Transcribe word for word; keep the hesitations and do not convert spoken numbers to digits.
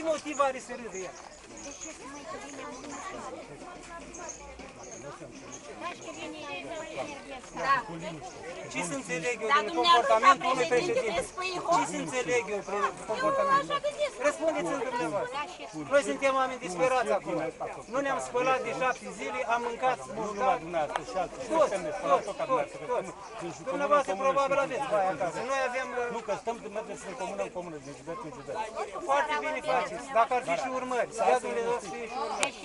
ce motiv are să râde ea? Ce să înțeleg eu din comportamentul unui președinte? Ce să înțeleg eu prin comportamentul? Răspundeți-mi dumneavoastră. Noi suntem oameni disperați acum. Nu ne-am spălat de șapte zile, am mâncat mâncat. Toți, toți, toți, toți. Dumneavoastră probabil aveți baia acasă. Noi avem... Nu, că stăm de mergeți în comună în comună, din județ în județ. Foarte bine faceți. Dacă ar fi și urmări, să dea Dumnezeu să fie și urmări.